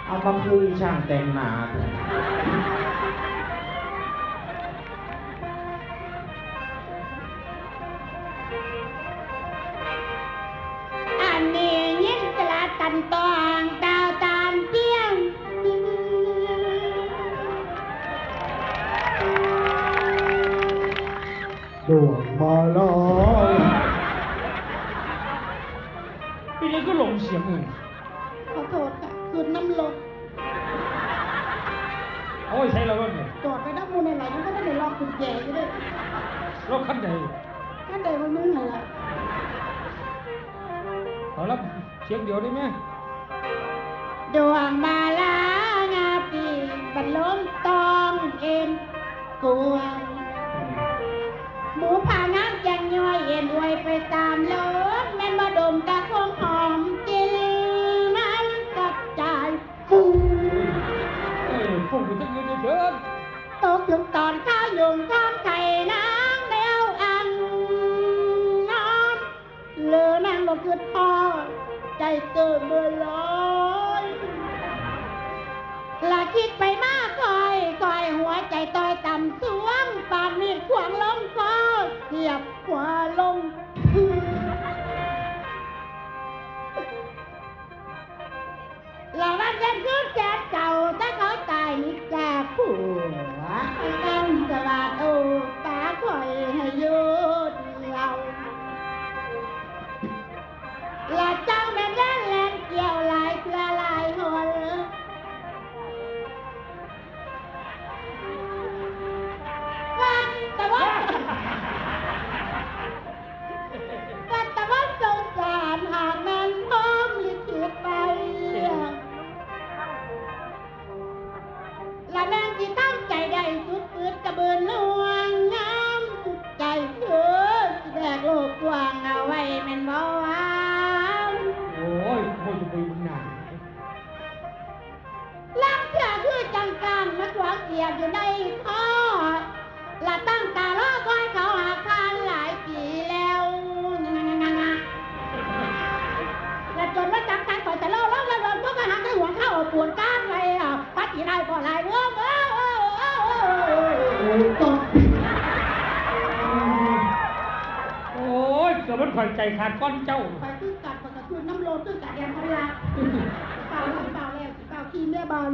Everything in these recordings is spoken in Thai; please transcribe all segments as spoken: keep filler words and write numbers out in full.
เอามาคุยช่างแต่งหน้าอันนี้ยิ้มกระตันตองดาวตามเตี้ยงดวงมาลอยพี่นี่ก็หลงเสียงเลยขอโทษค่ะคืนน้ำลดโอ้ยใช่แล้วเนี่ยจอดไปนับมูลอะไรยังไม่ได้ลองกุญแจอยู่เลยรถคันใดคันใดมันมึงเหรอเอาละเสียงเดียวได้ไหมดวงมาลางาปีบันล้มตองเอ็นกวงหมูผ่าน้ำยังย่อยเอ็นอวยไปตามรถแม่นมาดมตะคงหอมกินมันกระจายฟูเอ้ยฟุ้งอยู่ตั้งเยอะเกินตกถึงตอนข้าวยุงท้องไข่นางแมวอันนอนเลือนางลงคือพ่อใจเกิดเมื่อลอยละคิดไปมากคอยคอยหัวใจต่อยต่ำสวงปากมีดขวางลงคอเทียบขวาลงละวันเย็นคืนแจกเก่าถ้าเขาตายนิดแจกผัวตั้งสวัสดิ์โอ้ตาคอยให้ยุดเราละเจ้าแม่แย่แรงเกี่ยวลายเกลือลายหนวันตะวันวันตะวันสงสารหากแม่นพร้อมลิขิตไปละแม่งที่ตั้งใจได้สุดปืดกระเบือนลวงงามใจเถือแบกโลกกว้างเอาไว้แม่นบ่ว่าโอ้ยโอ้ยจะไปบุญนานลังเถื่อคือจังการมาขวางเกียบอยู่ในท่อละตั้งตาล้อคอยเขาหาทานหลายปีแล้วและจนว่าจังการต่อยแต่เล่าเล่าแล้วพวกก็หาให้หัวเข้าปวดก้านเลยอ่ะพัดอีไรก็ไรเว้อเว้อเว้อเว้อเว้อโอ้ยเกิดมันข่อยใจขาดก้อนเจ้าไปตื้อกัดไปกระตุ้นน้ำโลตื้อกัดแดงพลักเปล่าแล้วเปล่าแล้วเปล่าขี้แม่บัง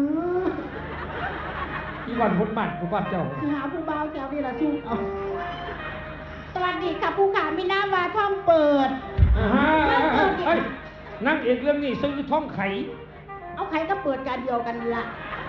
อีวันพุทธบัตรพุทธบัตรเจ้าหาผู้เบาแก้วนี่ละสู้เอาสวัสดีค่ะผู้ขามีน้ำวาท่องเปิดเฮ้ยนั่งเอกเรื่องนี้ซื้อท่องไข่เอาไข่ก็เปิดการเดียวกันละ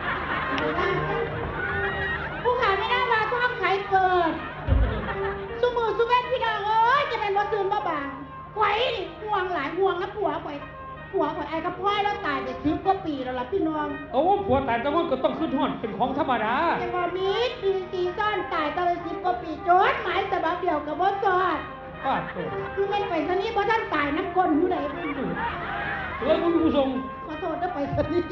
ผู้ขามีน้ำวาท่องไข่เปิดสุมือสุเวทพี่น้องเอ้ยจะเป็นว่าตื่นมาบางไข่ห่วงหลายห่วงนะผัวไข่ผัวไข่ไอ้กระพ้อยแล้วตายไปสิบกว่าปีแล้วล่ะพี่น้องโอ้ผัวตายแต่ว่าก็ต้องขึ้นหอดเป็นของธรรมดาแต่ว่ามีปีตีซ่อนตายตอนสิบกว่าปีโจทย์หมายฉบับเดียวกับบ่จอดป้าโตคือไม่ไปสนี้เพราะท่านตายน้ำก้นผู้ใดผู้หนึ่งแล้วคุณผู้ชมขอโทษถ้าไปสนี้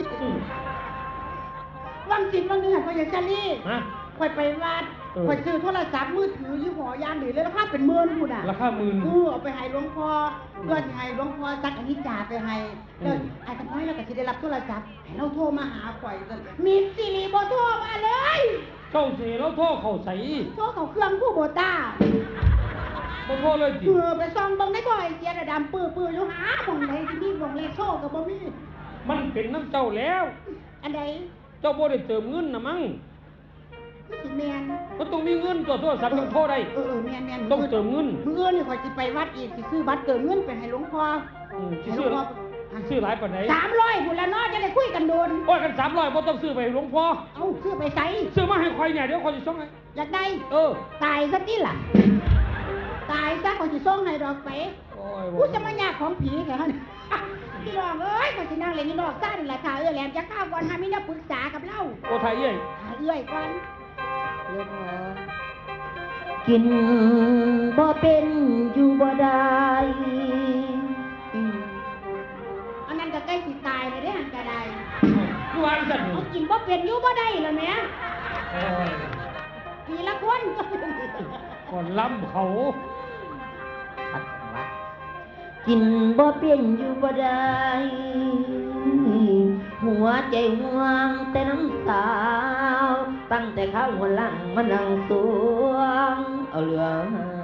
วังจิตวังหนึ่งเขาอยากจะรีบคอยไปวัดคอยซื้อโทรศัพท์มือถือยี่ห้อยานหรือเลยราคาเป็นหมื่นพูดอ่ะราคาหมื่นกูเอาไปให้หลวงพ่อเพื่อให้หลวงพ่อซักอันนี้จ่าไปให้เดี๋ยวไอ้กระน้อยแล้วก็จะได้รับโทรศัพท์ให้เราโทรมาหาข่อยมีสิริโบโทรมาเลยเจ้าสิเราโทรเขาใส่โทรเขาเครื่องผู้โบต้าโบโทรเลยจิเออไปซ่องบังได้ก่อยเสียระดำปื้อปื้ออยู่หาบ่งไหนที่นี่บ่งเลขโชคกับบ่มีมันเป็นน้ำเจ้าแล้วอันใดเจ้าบ่ได้เติมเงินนะมั้งไม่ถึงแมนก็ต้องมีเงินตัวโทรศัพท์ต้องโทรได้เออเออแมนแมนต้องเติมเงินเงินนี่ข่อยสิไปวัดอีกสิซื้อบัตรเติมเงินไปให้หลวงพ่อซื้อซื้อหลายปานไหนสามร้อยพุ่นละเนาะจะได้คุยกันโดนโอ้ยกันสามร้อยบ่ต้องซื้อไปหลวงพ่อเอ้าซื้อไปใส่ซื้อมาให้ข่อยเนี่ยเดี๋ยวข่อยสิส่งให้อยากได้เออตายซะติล่ะตายซะข่อยสิส่งให้ดอกไปโอ้ยกูจะมายากของผีแค่นั้นพี่น้องเอ้ยข่อยสินั่งเล่นอยู่นอกซ่านี่แหละค่ะเอื้อแหลมจะข้าวก่อนหามีแนวปรึกษากับเราโอ้ทายเอ้ยหาเอื้อยก่อนเอื้อกินบ่เป็นอยู่บ่ได้อันนั้นก็ใกล้สิตายเลยได้หันกระไดกูว่าจังเอากินบ่เป็นอยู่บ่ได้แล้วแม่โอ้ยปีละคนก่อนล้ำเขาอัดวะกินบ่เป็นอยู่บ่ได้หัวใจห่วงแต่น้ำสาวตั้งแต่ข้าวหัวหลังมานั่งสวงเอาเหลือ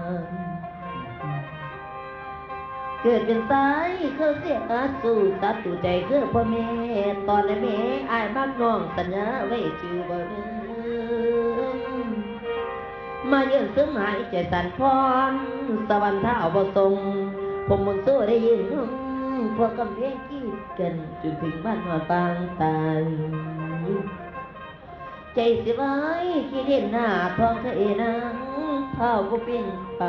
เกิดเป็นสายเขาเสียสู้ตัดตัวใจคือพ่อแม่ตอนนั้นแม่อายมากน้องสัญญาไว้ชื่อบ่ลืมมาเยือนซึมหายใจสั่นพรสวรรค์เท้าบ่ทรงผมมุนสู้ได้ยินพวกกำแพงกีดกันจนถึงบ้านหัวปางตายใจสิไว้คิดเห็นหน้าท้องทะเลนังเท้าก็เป็นไป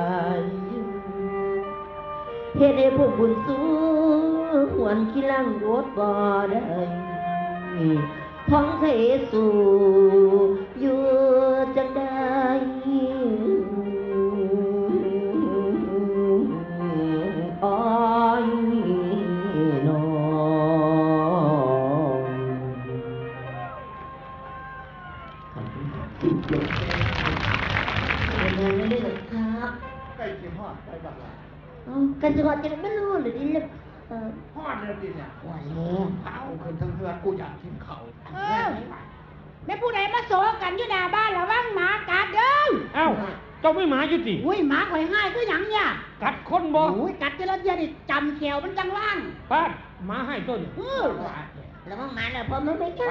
เฮ็ดให้พวกบุญสู้หวนขี้ลังโดดบ่ได้ท้องทะเลสู่อยู่จังได้อ้อยน้องเป็นไงไม่ได้หรอกครับใกล้เคียงหอดไปบักละกันจะก่อนจะไม่รู้หรือดิเลยเออหอดเลยดิเนี่ยไหวแล้วเอาขึ้นทั้งเฮือนกูอยากกินเขาเออแม่ผู้ใดมาโศกกันอยู่หน้าบ้านระวังหมากัดเด้อเอ้าเจ้าไม่หมาอยู่สิอุ้ยหมาข่อยให้คือหยังเนี่ยกัดคนบ่อุ้ยกัดเจริญเดียดิจำแขวมันจังว่างป้าดหมาให้ต้นเออแล้วมันมาแล้วพอมันไม่ไปใช่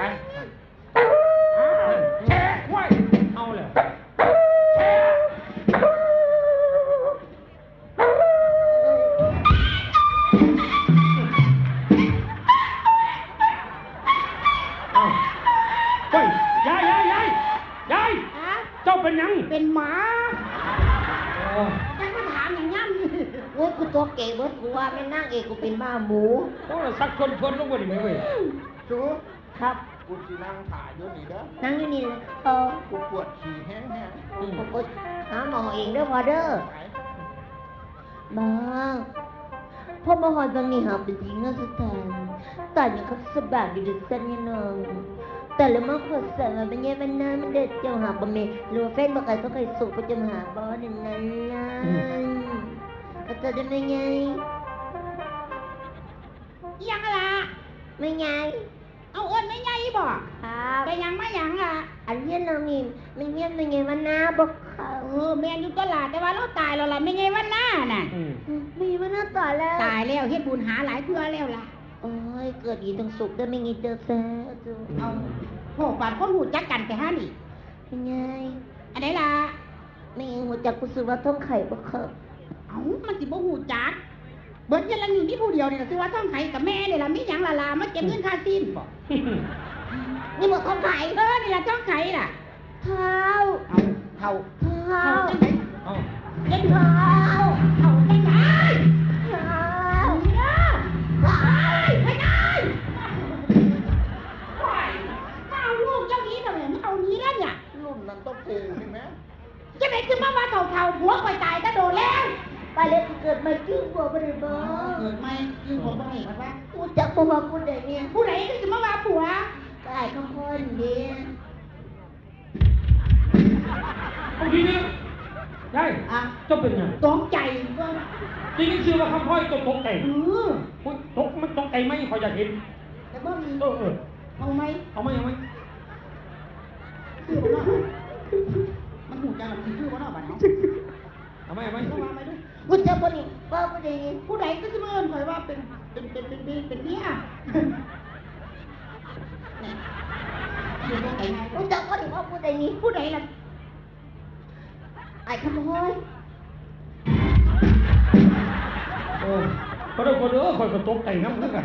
แช่ไว้เอาแล้วเอาเฮ้ยยายยายยายยายฮะเจ้าเป็นหยังเป็นหมาโอ้ยังมาถามอย่างงั้นโอ้ยกูตัวเก๋เบิดกูว่าไม่นั่งเอกกูเป็นบ้าหมูโหสักชนชนลงไปดิแม่เว้ยจูครับกูสินั่งถ่ายอยู่นี่เด้อนั่งอยู่นี่เลยเออกูปวดฉี่แห้งอืมผมก็หาหมอเองเด้อพอเด้อๆไปมาพ่อมาหอยบางนี่หาเป็นจริงนะสุดท้ายแต่ยังเขาสบายอยู่ดึกสันยังนองแต่ละมาขวดเสร์มันยังมันนานมันเด็ดเจ้าหาบะเมหรือว่าแฟนบอกใครต้องใครสุกก็จะมาหาบอสนั่นนั่นล่ะก็จะได้ไม่ไงอิหยังอะล่ะไม่ไงเอาเอิ้นไม่ใหญ่บ่ครับไปหยังมาหยังล่ะอันเนี้ยน้องนี่มันเงี้ยมันไงมันน้าบอกเขาเออแม่นอยู่ตลาดแต่ว่าเราตายแล้วล่ะไม่ไงวันหน้าน่ะอืมมีมันน่าต่อแล้วตายแล้วเฮ็ดบุญหาหลายเทื่อแล้วล่ะโอ้ยเกิดอีต้องสุกได้ไม่งี้เจอแซ่จูเอาโหบาดคนหูจักกันแต่ฮะนี่เป็นไงอันไหนล่ะไม่งี้หัวจักกุศลว่าท้องไข่บ่ครับเอ้ามันสิบ่หูจัก เบิดเงินละนี่มีผู้เดียวนี่ล่ะซื้อว่าต้องไห้กับแม่นี่ล่ะมีหยังล่ะล่ะมาเก็บเงินค่าซีนบ่นี่บอกท้องไข่เออนี่ล่ะต้องไห้ล่ะเท้าเอาเท่าเท้าเท่าจังได๋เอาเล่นเท้าเท่าจังได๋เท้าเอานี่นะเฮ้ยไม่ได้มาเอาลูกเจ้านี้ทำไมมาเอานี้แล้วเนี่ยรุ่นนั้นต้องกูใช่ไหมจะไหนคือมาว่าเท่าเท่าๆผัวไปตายก็โดนแล้วไปเลยเกิดมาจึ้งบัวบริบูรเกิณ์ดไม่คือผมบ่เห็นว่ากูจักบัวกูได้เนี่ยผู้ใดก็สิมาว่าผัวกายข้างคนเดียวเอาทีนี้ยายอ่ะเจ้าเป็นหยังตกใจก็จริงๆชื่อว่าคำพ่อยตกตกใจเอออุ๊ยตกมันตกใจไหมขออยากเห็นแต่บ่มีเออเออเอาไหมเอาไหมเอาไหมคือบ่เนาะมันหูจังมันคือบ่เนาะบัดเนาะเอาไหมเอาไหมต้องว่าไปด้วยกูจักบัวนี่บัวกูได้เนี่ยผู้ใดก็สิมาเอิ้นข่อยว่าเป็นเป็นเป็นเป็นเป็นเป็นเมียนี่คือบ่ไปไหนกูจักบัวนี่บัวกูได้เนี่ยผู้ใดล่ะไอ้ขโมยโอ้ก็ได้คนเออคอยก็ตกใจน้ำเหมือนกัน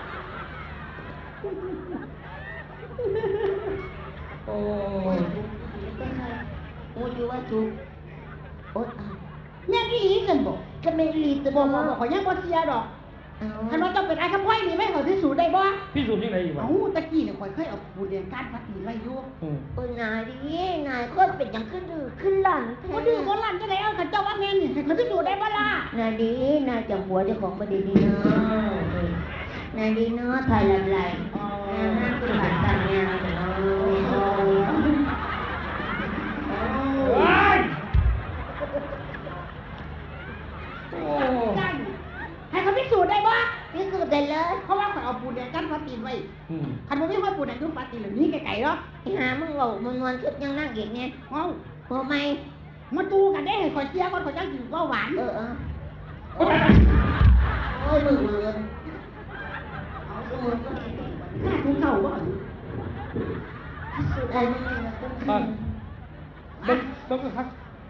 โอ้โอ้ยยเป็นไงโอ้ยอยู่ว่าจุกโอ๊ยอ่ะแม่นอีหลีซั่นบ่ก็ไม่รีบจะบบ ออก กว่าว่าข่อยยังบ่เสียดอกเอาคันว่าต้องเป็นไอ้คำพ่อยนี่แม่ข่อยพิสูจน์ได้บ่พี่สูจน์ยังไงอยู่วะเอ้าตะกี้เนี่ยข่อยเคยเอาปูนเรียนการพัดมีไว้อยู่อืมโอ้ยนายดินายก็เป็นอย่างขึ้นดื้อขึ้นหลันแท้บ่ดื้อบ่ลั่นจะได้เอาคันเจ้าว่าแม่นนี่ให้ข่อยพิสูจน์ได้บ่ล่ะนายดีนายจำหัวเจ้าของประเด็นดีเนาะนายดีเนาะถ่ายลำไรนายน่าคุณหลานตาเนี่ยโอ้ยโอ้ยเฮ้ยโอ้ได้ให้ข่อยพิสูจน์ได้บ่นี่คือได้เลยเพราะว่าข่อยเอาปูนเรียนการพัดตีนไว้อืมคันบ่มีห้อยปูนคือปาร์ตี้เหล่านี้ไกลๆเนาะไอ้หามึงเว้ามันนวลชุดยังนั่งอีกไงเอ้าพอไหมมาตูกันได้ขอเชียร์ก่อนขอจังกินก็หวานเออเออโอ้ยโอ้ยมึงเลือนเอาสมุนก็หน้าทุ่งเข่าบ่สุดไอ้มึงนี่นะต้องอ่ะเบิ้งเบิ้งครับ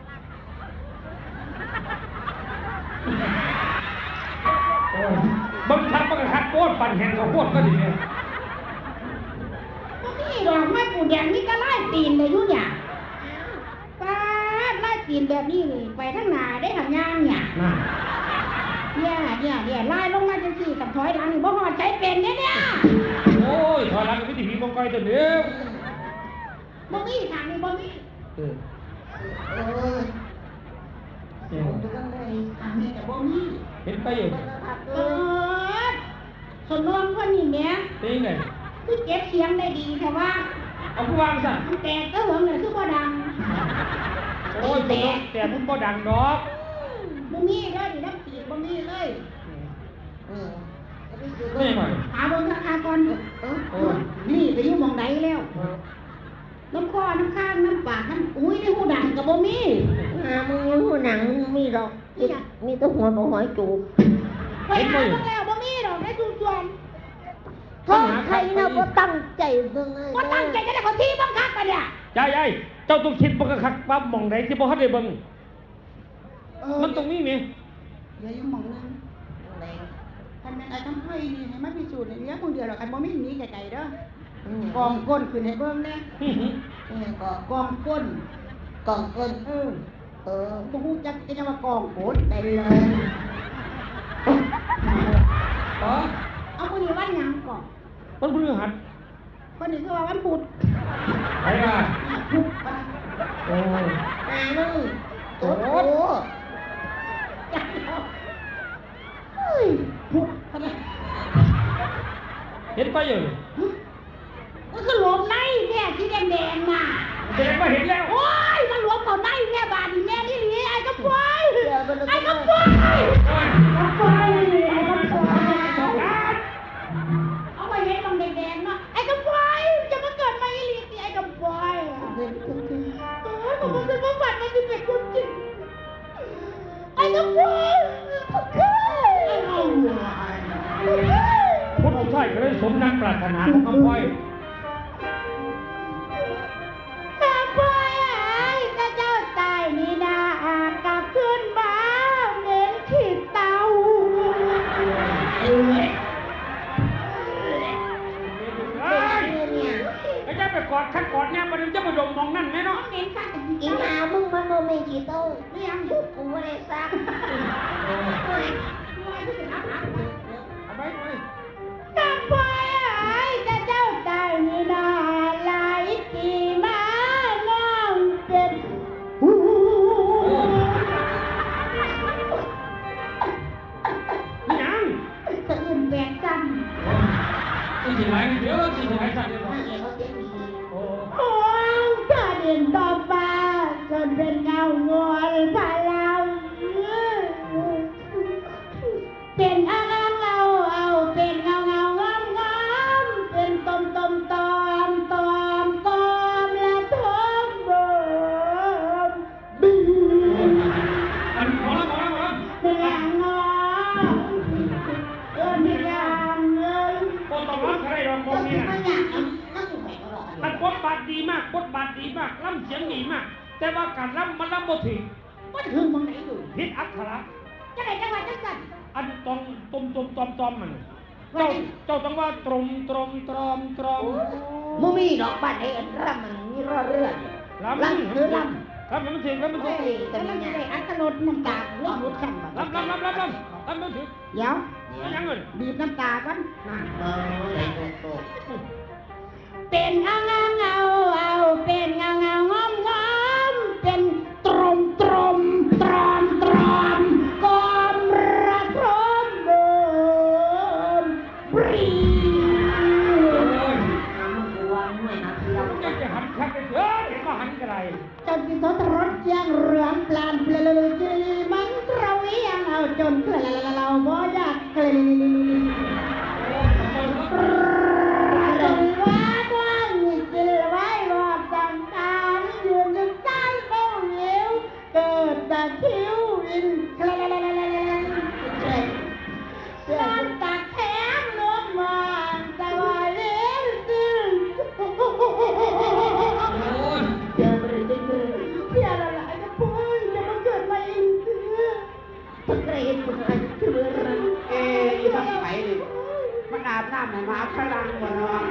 โอ้ยเบิ้งทักเบิ้งทักโคตรปั่นแห่งเขาโคตรก็ดีเนี่ยบ่มีดอกไม้ปูแดงนี่ก็ไล่ตีนเลยอยู่เนี่ยปาดไล่ตีนแบบนี้นี่ไปทางหน้าได้ทางย่างเนี่ยน่ะเนี่ยเนี่ยเนี่ยไล่ลงมาจังซี่กับถอยหลังนี่บ่ฮอดใจเป็นเด้เนี่ยโอ้ยถอยหลังกับวิถีผีมองไกลตัวเดียวบ่มีทางนี้บ่มีเออเออเสียงตัวกันเลยทางนี้ก็บ่มีเห็นไปอยู่เออสนองเพิ่นนี่แหมเป็นยังไงคือเก็บเสียงได้ดีแต่ว่าเอาผู้วางซะมันแตกก็เหลืองเลยคือบ่ดังโอ้ยแต่แต่มันบ่ดังดอกบ่มีเลยนี่น้ำปีกบ่มีเลยเออไม่หน่อยหาเบิ่งข้างๆก่อนเออโอ้ยนี่ไปอยู่หม่องใดแล้วน้ำคอน้ำข้างน้ำปากน้ำอุ้ยในหูดังก็บ่มีหามึงอยู่หนังมีดอกมีมีแตัวหัวบ่หอยจูบไปหาเบิ่งแล้วบ่มีดอกในทุกส่วนท้องใครเนาะบ่ตั้งใจเบิ่งเลยบ่ตั้งใจจะได้คนที่บังคับกันเนี่ยยายยายเจ้าต้องคิดบ่กะคักปั๊บหม่องใดที่บ่ทันได้เบิ่งเออมันตรงนี้นี่เดี๋ยวอยู่หม่องนึงคันแม่นไอ้ทำไผนี่ให้มันพิสูจน์ให้เหลือคนเดียวดอกคันบ่มีหนีไกลๆเด้ออืมกองก้นขึ้นให้เบิ่งแน่อื้อหืออืมก็กองก้นกล่องเกินเออเออบ่ฮู้จักจะว่ากองโกนไปเลยอ๋อเอามื้อนี้วันหยังก่อนมันพฤหัสคนนี้คือว่าวันพุธไปว่าพุธวันโอ้ยหามึงโอ้โหจักแล้วเฮ้ยพุธพะนะเห็นไปอยู่มันคือหลวมในแม่ที่แดงๆน่ะแสดงว่าเห็นแล้วโอ้ยมันหลวมเข้าในแม่บาดนี่แม่นี่หลีไอ้กระปอยเดี๋ยวมันจะไอ้กระปอยกระปอยไอ้กระปอยเอาไปเห็นมันแดงๆเนาะไอ้กระปอยจะมาเกิดมาอีหลีสิไอ้กระปอยเป็นทุกทีเออผมมันเป็นความฝันมันจะเป็นความจริงไอ้กระปอยไอ้เอาหัวพุทธใช่ก็เลยสมนักปรารถนาของคำพ้อยกระปอยไอ้ก็เจ้าตายนี่นาอากลับขึ้นมาเหม็นขีดเตาเอ้ยเอ้ยแล้วจะไปกอดขันกอดเนี่ยมันจะไปดมมองนั่นไหมเนาะเหม็นข้างกันอีหามึงมันโมเมกี่โต้เรียงชุดกูไม่ได้ซักเอาไปไปกระปอยไอ้ก็เจ้าตายนี่นาหลายปีมาน้องเป็นหูนี่ยังสะอื่นแบกกันตีสิไหลเดี๋ยวตีสิไหลสั่นเดี๋ยวไม่เองเขาเสียดีโอ้โอ้ยจะเดินต่อฟ้าจนเป็นเงางอนพาเราเป็นเอาเงาเงาเอาเป็นเงาเงางอมงอมเป็นตมตมตอมตอมตอมและทมบมบีอันหมอแล้วหมอแล้วหมอแล้วเป็นอย่างงอเอิ้นเป็นอย่างเงินโอ้ต้องรับอะไรรองมองนี่นะไม่อยากนั่งอยู่ไหนก็หรอกมันบทบาทดีมากบทบาทดีมากล่ำเสียงดีมาก แต่ว่าการล่ำมันล่ำบ่ถึงว่าถึงมึงไหนอยู่พิษอักขระจะไหนจังหวัดจังสันอันตรงตมตมตอมตอมมัน เจ้าเจ้าต้องว่าตรงตรงตรอมตรอมมึงมีดอกบ้านไอ้อันร่ำมันมีรอเรื่อยลำลำหรือลลำมันถึงลำมันถึงกำลังจะได้อัตลดน้ำตาเรื่องรถกันบ่ลำลำลำลำลำลำมันถึงเดี๋ยวมันยังเงินบีบน้ำตาก่อนำเออไอ้โตโตเป็นเงาเงาเงาเอาเป็นเงาเงางอมงอมเป็นตรมตรมตรอมตรอมกอมระทมเบิมบรีน้ำมึงกูวางหน่วยนะเที่ยวจะจะหันคักไปเถอะเห็นว่าหันกระไรจนกินทศรสเสียงเรืองปลานเปลือยจีมันเราเอียงเอาจนเกลือเราบ่อยากเกลือหมาฝรั่งบ่เนาะ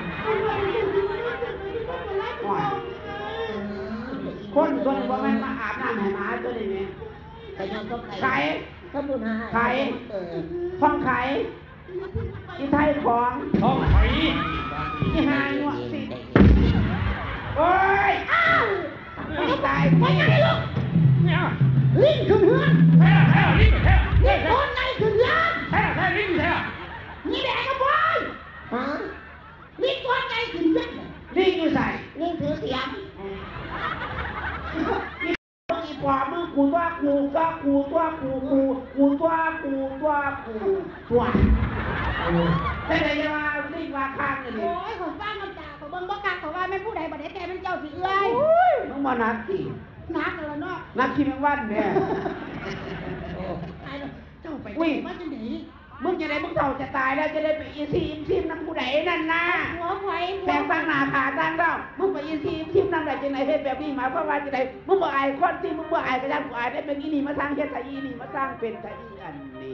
คนส่วนบ่แม่นมาอาบน้ำให้หมาตัวนี้แม่แต่ยังก็ไข่ถ้าบุญหาไข่เออท้องไข่อีไทยของท้องไข่อีหายหนวดสิโอ้ยอ้าวไม่ตายไม่ไงลูกเนี่ยลิ้นขึ้นเฮือนแท้แท้ลิ้นแท้ลิ้นคนไหนขึ้นเฮือนแท้แท้ลิ้นแท้นี่แดงกระบอยฮะลิ้นคนไหนขึ้นเฮือนลิ้นอยู่ใส่นี่ถือเสียงอีกว่ามึงกูตัวกูตัวกูตัวกูกูกูตัวกูตัวกูตัวแต่ไหนจะมาลิ้นว่าข้างกันดิโอ้ยผมฟังมันจ่าเขาเบิ่งบ่กักเขาว่าแม่ผู้ใดบ่ได้แต่เป็นเจ้าสิเอื้อยมึงมานักสินักแล้วเนาะนักขี้แมงวันเนี่ยตายแล้วเจ้าไปอุ้ยว่าจังได๋มึงจะได้มึงเฒ่าจะตายแล้วจะได้ไปอีซีอิมซิมน้ำผู้ใดนั่นนะหัวไฟแสงตั้งหน้าขาตั้งเล่ามึงไปอีซีอิมซิมน้ำใดจะไหนเฮ็ดแบบนี้หมายความว่าจะไหนมึงบ่อายคนที่มึงบ่อายก็ยังบ่อายได้เป็นอีนี่มาสร้างเฮ็ดไทยอีนี่มาสร้างเป็นไทยอีอันนี้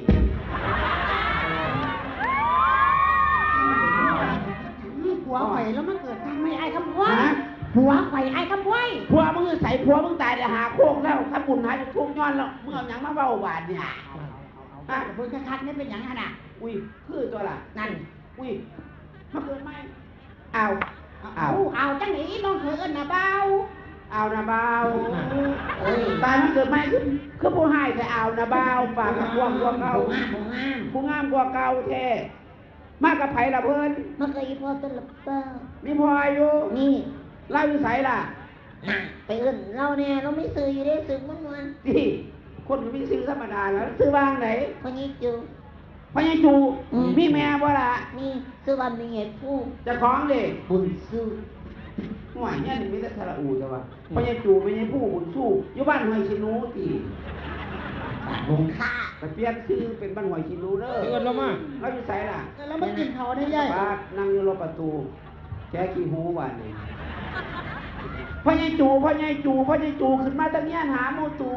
หัวไฟแล้วมันเกิดทางไม่ไอ้คำพ้อยหัวไฟไอ้คำพ้อยผัวมึงใส่ผัวมึงตายแล้วหาโคกแล้วถ้าบุญหาจะทุกย้อนแล้วมึงเอาหยังมาเว้าบาดเนี่ยอ่ะเพิ่นคักๆนี่เป็นหยังหั่นน่ะอุ้ยคือตัวล่ะนั่นอุ้ยมาเกิดไหมเอาเอาเอาเอาจังไหนน้องเคยเอิ้นน่ะเบาเอานะเบาเอ้ยตายมันเกิดไหมคือคือผู้ให้แต่เอานะเบาปากกับพวงพวงเก่าผู้งามผู้งามผู้งามกว่าเก่าแท้มากกับไผละเพิ่นมันเคยพอตลบเปล่ามีพลอยอยู่นี่เล่าอยู่ไสล่ะน่ะไปเอื่นเราเนี่ยเราไม่ซื้ออยู่ได้ซื้อมันวันที่คนก็มีซื้อธรรมดาแล้วซื้อวางไหนพอนี้จูพญาจูอืมมีแม่บ่ล่ะนี่ซื้อวันมีเหตุผู้เจะคล้าของเด็กบุญสู้หน่วยเนี่ยนี่มีแต่ทะละอูจ้ะวะพญาจูพญาผู้บุญสู้อยู่บ้านห้วยชินูติลงค่าไปเปลี่ยนชื่อเป็นบ้านห้วยชินูเด้อเอิ้นเรามาเราอยู่ไสล่ะแล้วมันกินเขาได้ยัยบ้านนั่งอยู่รอบประตูแกกี่หูวันนี่พญาจูพญาจูพญาจูขึ้นมาตะเงี้ยหาหมูตู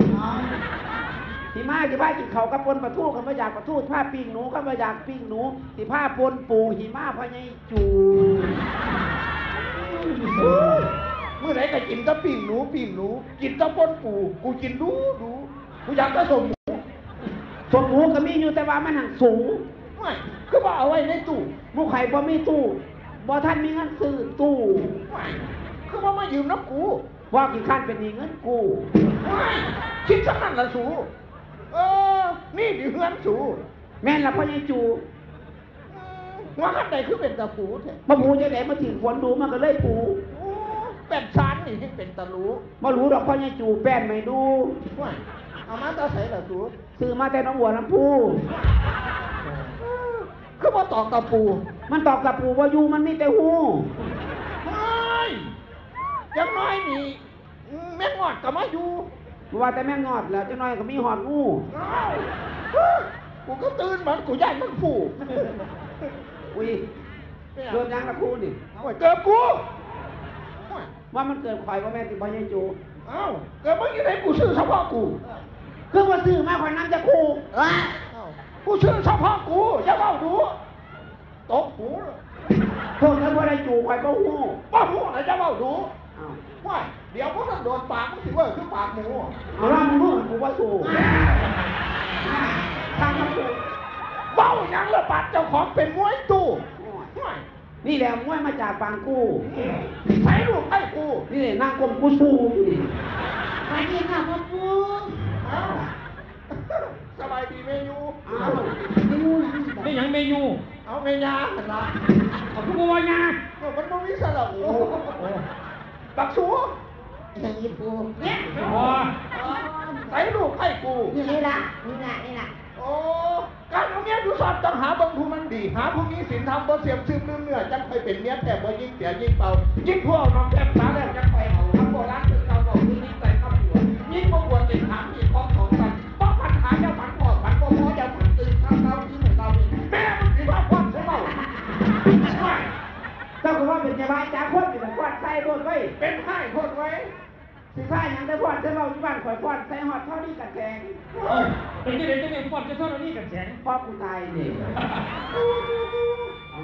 ที่มาที่ผ้ากินเขากับปนปลาทูกันมาอยากปลาทูผ้าปิ้งหนูกันมาอยากปิ้งหนูที่ผ้าปนปูหิมาพญาจูเมื่อไหร่ก็กินแตะปิ่งหนูปิ่งหนู กินแตะปนปูกูกินดูดูกูอยากจะสมหมูสมหมูก็มีอยู่แต่ว่ามันห่างสูงไม่คือว่าเอาไว้ในตู้หมูไข่บ่มีตู้บ่ท่านมีเงินซื้อตู้ไม่คือว่ามายืมน้ำกูว่ากี่ขั้นเป็นหนี้เงินกูไม่คิดสักนั่นละสูเออนี่ดิเฮือนสูแม่นละพญาจูว่าขั้นใดคือเป็นตะปูเถอะมาหมูจะไหนมาถึงฝนดูมันก็เลยปูโอ้เป็ดชั้นนี่ที่เป็นตะลูมารู้ดอกพญาจูแป้นไม่ดูไม่เอามาตาใส่ละสูซื้อมาแต่น้องบัวลำพูคือว่าตอกตะปูมันตอกกับปูว่าอยู่มันมีแต่หูไม่อยังน้อยนี่แม่งอดกับมาอยู่ว่าแต่แม่งอดแล้วจังน้อยก็มีหอดงูอ้าวกูก็ตื่นมันกูย่านมันผูกอุ้ยโดนยังละคูนี่เอาไว้เกิดกูว่ามันเกิดข่อยว่าแม่นติพญาจูเอ้าเกิดมึงยังไงกูซื้อเฉพาะกูคือว่าซื้อมาข่อยน้ำจะคูเอ้ยเอ้ากูซื้อเฉพาะกูอย่าเล่าดูตกหูเลยพวกนั้นพอได้จูข่อยก็หูป้าหูไหนจะเล่าดูอ้าวว่าเดี๋ยวพวกนั้นโดนปากมึงสิเว่าคือปากหมูเอาล่ะมึงรู้กูว่าสู้ทางมันสู้เบ้าหยังละบาดเจ้าของเป็นมวยตู้ว่านี่แหละมวยมาจากปางกู้ใส่ลูกให้กูนี่แหละนางกลมกูสู้อยู่นี่สวัสดีค่ะพ่อปู่เอ้าสบายดีเมยูอ้าวไม่รู้หยังสิไม่หยังเมยูเอาเมยาหันละเอาผู้บอยาเออมันบ่มีสระอูบักสูอย่างนี้ปูเนี่ยไม่พอใส่ลูกให้กูนี่ละนี่ละนี่ละโอ้การเอาเมียดูสอบต้องหาเบางผู้มันดี หาผู้มีศีลธรรมบ่เสียมซึมลืมเนื้อจังไปเป็นเมียแต่บ่ยิ่งเสียยิ่งเป่ายิ่งพวกน้องแก้มตาแล้วจังไปเอาทำโบราณคือเก่าบอกคือนี้ใส่ข้าวหัวยิ่งบ่ควรติดถามอีกของของกันเพราะปัญหาจะมันพอมันบ่พอจะมันตื่นทำเราที่เหมือนเราแม่มันสิว่าความใช่เปล่าเจ้าก็ว่าเป็นจะบายจากคนเป็นควาดใส่รถไว้เป็นไห้คนไว้สิผ้าหยังได้พอดใส่เราที่บ้านข่อยพอดใส่หอดเท่านี้กับแกงเอ้ยเป็นยังไงจะเนี่ยปอดจะเท่านี้กับแสงพ่อกูตายนี่เอา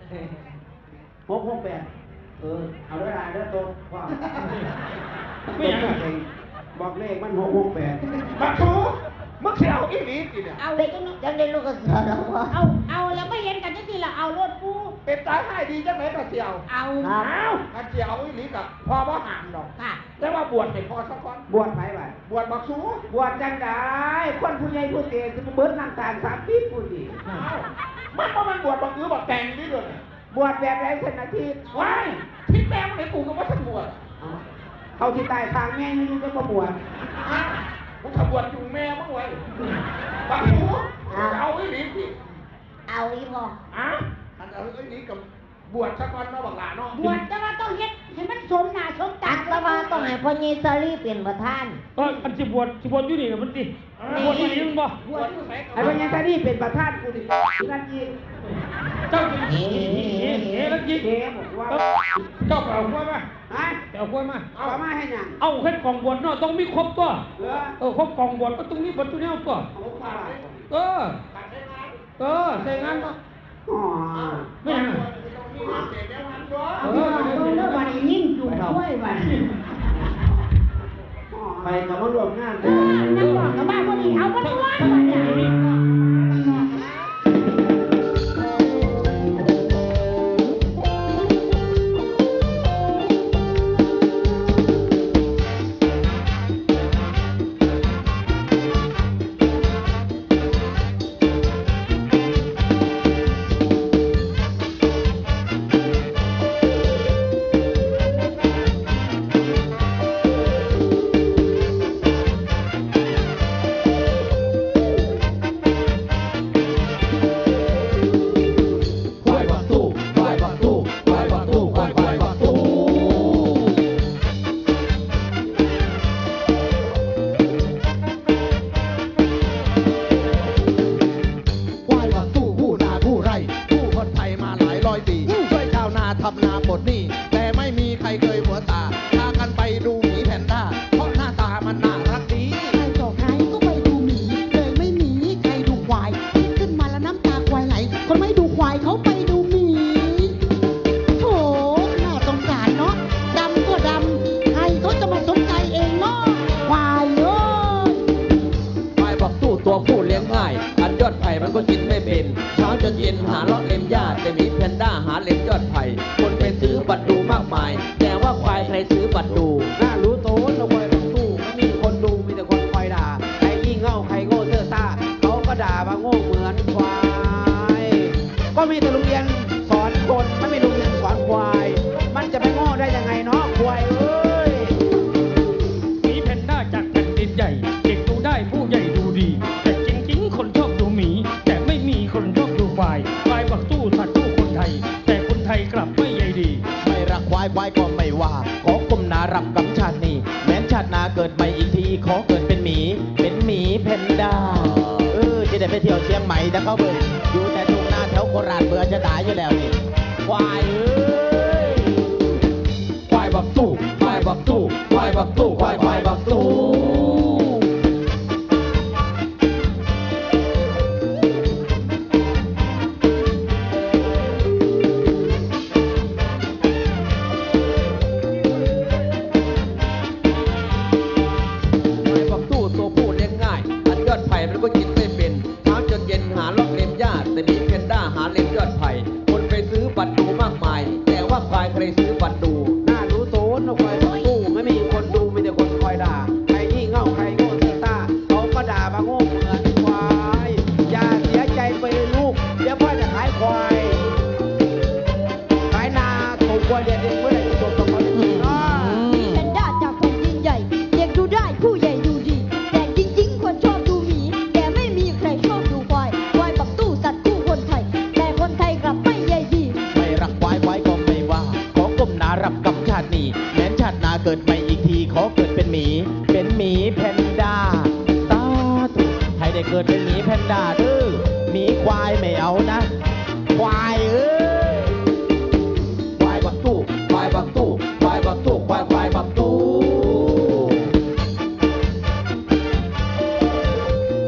หกหกแปดเออเอาด้วยลายด้วยตัวว่าไม่ยังบอกเลขมันหกหกแปดบักชูมึงเสียวอีหลีสิเนี่ยเอาเด็กจังได้ลูกก็เสือแล้ววะเอาเอาแล้วไม่เห็นกันจังซี่ล่ะเอารถปูเป็นตายให้ดีจังไหนก็เสียวเอาอ้าวถ้าเสียวอีหลีกับพอบ่ห่างดอกค่ะแต่ว่าบวชเป็นพอสักคนบวชไปไปบวชบักชูบวชจังได้คนผู้ใหญ่ผู้เต่จะเบิดน้ำตาลสามปีผู้ดีอ้าวมันก็มันบวชบักอื้อบักแตงนี่เลยบวชแบบไรเส้นอาทิตย์ว้ายทิศแม่มันไหนกูก็ว่าฉันบวชเขาที่ตายทางแม่ไม่รู้จะมาบวชอ้าวมึงขับบวชจุงแม่มึงไว้บักชูเอาอีหลีสิเอาอีบ่อ้าวอันเอาอีหลีกับบวชสักคนเนาะบักหลาเนาะบวชแต่ว่าต้องเฮ็ดให้มันสมหน้าสมตาอัตมาต้องให้พ่อเยซารีเป็นประธานเออมันสิบวชสิบวชอยู่นี่นะมันสิบวชที่นี่มึงบ่บวชอยู่ไหนไอ้พญาตานี่เป็นประธานกูดินั่นยิงเจ้าเอ๋เอ๋เอ๋แล้วยิงเก๋บอกว่าเจ้าไปเอากล้วยมาฮะไปเอากล้วยมาเอามาให้ยังเอาเฮ็ดกล่องบวชเนาะต้องมีครบตัวเหลือเออครบกล่องบวชก็ต้องมีบวชตัวเนี้ยตัวเอาผ้าเออเออใส่งานเนาะอ๋อไม่ยังเอาเรื่องวันนี้ยิ่งจุ่มด้วยวันไปกับมารวมงานนั่งบอกกับบ้านคนนี้เอาคนนี้ว่าวันนี้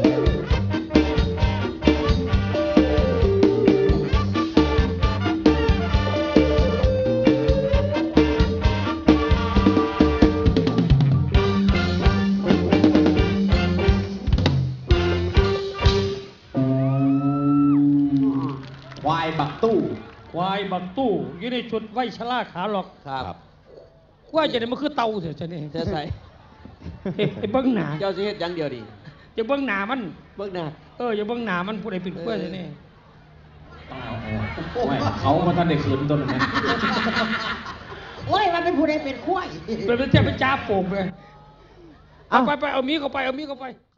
เบักตู้อยู่ในชุดไว้ชราขาหลอกครับว่าจะได้มาคือเตาเถอะจะนี่จะใส่เฮ้ยไอ้เบิ้งหนาเจ้าสิเฮ็ดอย่างเดียวดิจะเบิ้งหนามันเบิ่งหน้าเอออย่าเบิ้งหนามันผู้ใดเป็นกล้วยจะนี่เขามาท่านได้ขืนต้นนั้นโอ้ยมันเป็นผู้ใดเป็นขั้วเป็นเจ้าเป็นจ้าโป่งเลยเอาไปไปเอามีเข้าไปเอามีเข้าไป